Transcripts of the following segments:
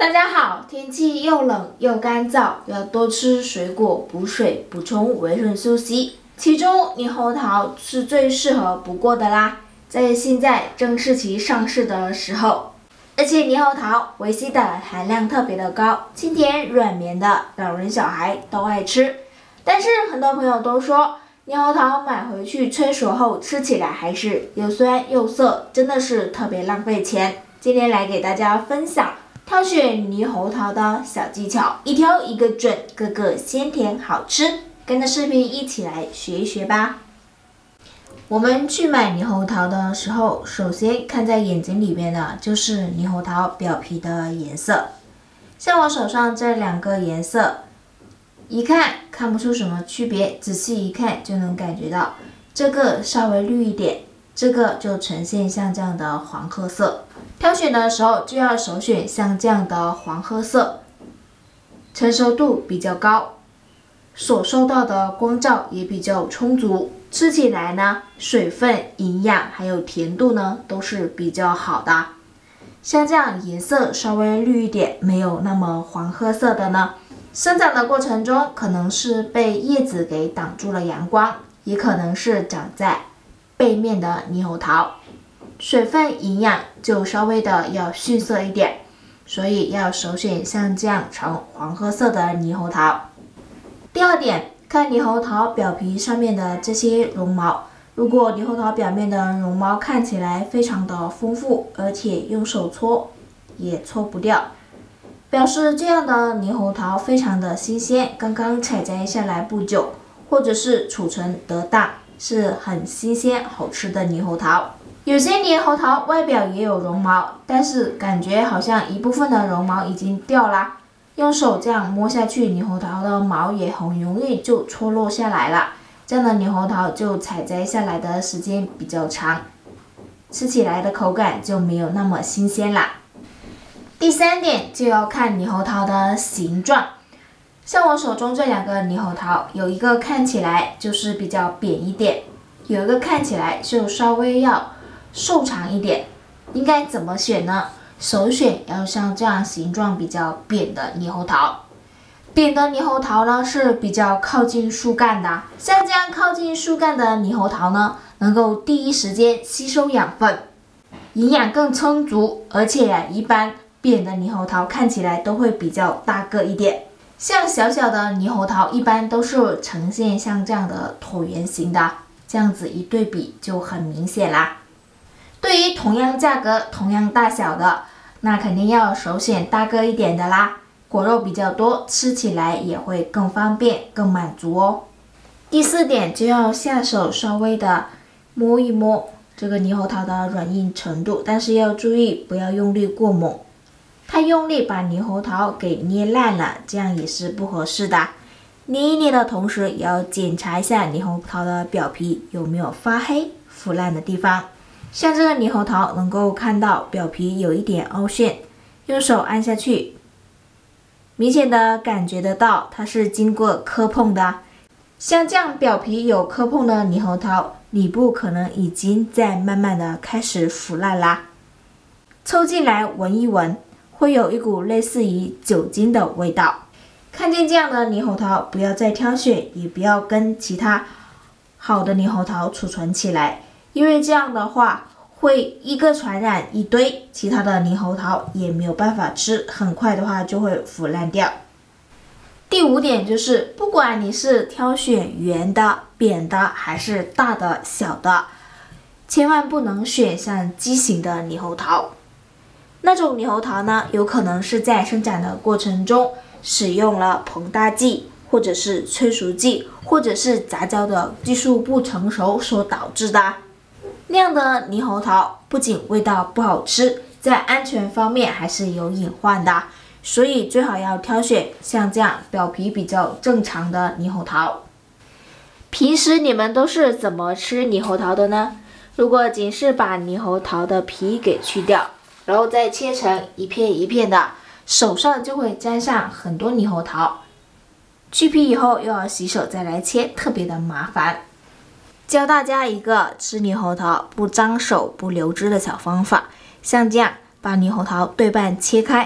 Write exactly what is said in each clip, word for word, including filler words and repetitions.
大家好，天气又冷又干燥，要多吃水果补水，补充维生素 C。其中猕猴桃是最适合不过的啦，在现在正是其上市的时候。而且猕猴桃维 C 的含量特别的高，清甜软绵的，老人小孩都爱吃。但是很多朋友都说，猕猴桃买回去催熟后吃起来还是又酸又涩，真的是特别浪费钱。今天来给大家分享挑选猕猴桃的小技巧，一挑一个准，个个鲜甜好吃。跟着视频一起来学一学吧。我们去买猕猴桃的时候，首先看在眼睛里面的就是猕猴桃表皮的颜色。像我手上这两个颜色，一看看不出什么区别，仔细一看就能感觉到，这个稍微绿一点，这个就呈现像这样的黄褐色。挑选的时候就要首选像这样的黄褐色，成熟度比较高，所受到的光照也比较充足，吃起来呢，水分、营养还有甜度呢都是比较好的。像这样颜色稍微绿一点，没有那么黄褐色的呢，生长的过程中可能是被叶子给挡住了阳光，也可能是长在背面的猕猴桃，水分营养就稍微的要逊色一点，所以要首选像这样呈黄褐色的猕猴桃。第二点，看猕猴桃表皮上面的这些绒毛，如果猕猴桃表面的绒毛看起来非常的丰富，而且用手搓也搓不掉，表示这样的猕猴桃非常的新鲜，刚刚采摘下来不久，或者是储存得当，是很新鲜好吃的猕猴桃。有些猕猴桃外表也有绒毛，但是感觉好像一部分的绒毛已经掉啦，用手这样摸下去，猕猴桃的毛也很容易就脱落下来了，这样的猕猴桃就采摘下来的时间比较长，吃起来的口感就没有那么新鲜啦。第三点就要看猕猴桃的形状，像我手中这两个猕猴桃，有一个看起来就是比较扁一点，有一个看起来就稍微要瘦长一点，应该怎么选呢？首选要像这样形状比较扁的猕猴桃。扁的猕猴桃呢是比较靠近树干的，像这样靠近树干的猕猴桃呢，能够第一时间吸收养分，营养更充足，而且啊，一般扁的猕猴桃看起来都会比较大个一点。像小小的猕猴桃一般都是呈现像这样的椭圆形的，这样子一对比就很明显啦。对于同样价格、同样大小的，那肯定要首选大个一点的啦，果肉比较多，吃起来也会更方便、更满足哦。第四点就要下手稍微的摸一摸这个猕猴桃的软硬程度，但是要注意不要用力过猛，太用力把猕猴桃给捏烂了，这样也是不合适的。捏一捏的同时，也要检查一下猕猴桃的表皮有没有发黑、腐烂的地方。像这个猕猴桃能够看到表皮有一点凹陷，用手按下去，明显的感觉得到它是经过磕碰的。像这样表皮有磕碰的猕猴桃，里部可能已经在慢慢的开始腐烂啦。凑近来闻一闻，会有一股类似于酒精的味道。看见这样的猕猴桃，不要再挑选，也不要跟其他好的猕猴桃储存起来，因为这样的话会一个传染一堆，其他的猕猴桃也没有办法吃，很快的话就会腐烂掉。第五点就是，不管你是挑选圆的、扁的还是大的、小的，千万不能选像畸形的猕猴桃。那种猕猴桃呢，有可能是在生长的过程中使用了膨大剂，或者是催熟剂，或者是杂交的技术不成熟所导致的。那样的猕猴桃不仅味道不好吃，在安全方面还是有隐患的，所以最好要挑选像这样表皮比较正常的猕猴桃。平时你们都是怎么吃猕猴桃的呢？如果仅是把猕猴桃的皮给去掉，然后再切成一片一片的，手上就会沾上很多猕猴桃。去皮以后又要洗手再来切，特别的麻烦。教大家一个吃猕猴桃不脏手不流汁的小方法，像这样把猕猴桃对半切开，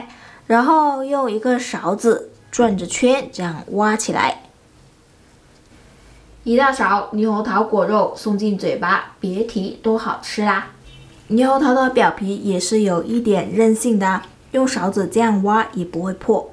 然后用一个勺子转着圈，这样挖起来。一大勺猕猴桃果肉送进嘴巴，别提多好吃啦！猕猴桃的表皮也是有一点韧性的，用勺子这样挖也不会破。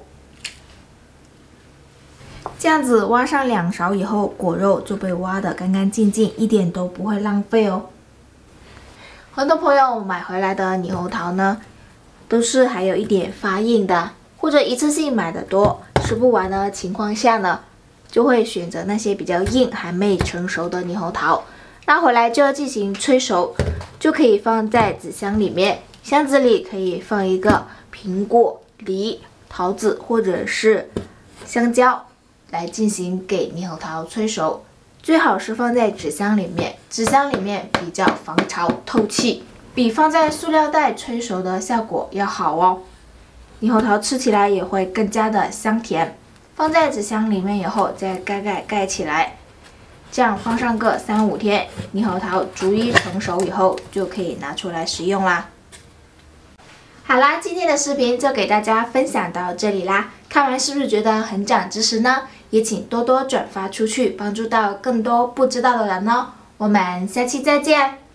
这样子挖上两勺以后，果肉就被挖得干干净净，一点都不会浪费哦。很多朋友买回来的猕猴桃呢，都是还有一点发硬的，或者一次性买的多，吃不完的情况下呢，就会选择那些比较硬、还没成熟的猕猴桃，拿回来就要进行催熟，就可以放在纸箱里面。箱子里可以放一个苹果、梨、桃子或者是香蕉，来进行给猕猴桃催熟。最好是放在纸箱里面，纸箱里面比较防潮透气，比放在塑料袋催熟的效果要好哦。猕猴桃吃起来也会更加的香甜。放在纸箱里面以后，再盖盖盖起来，这样放上个三五天，猕猴桃逐一成熟以后，就可以拿出来食用啦。好啦，今天的视频就给大家分享到这里啦。看完是不是觉得很长知识呢？也请多多转发出去，帮助到更多不知道的人哦。我们下期再见。